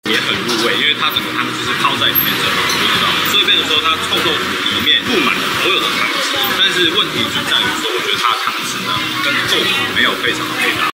也很入味，因为它整个汤汁是泡在里面蒸的，你知道吗？所以变成说它臭豆腐里面布满了所有的汤汁，但是问题就在于说，我觉得它的汤汁呢跟豆腐没有非常的配搭。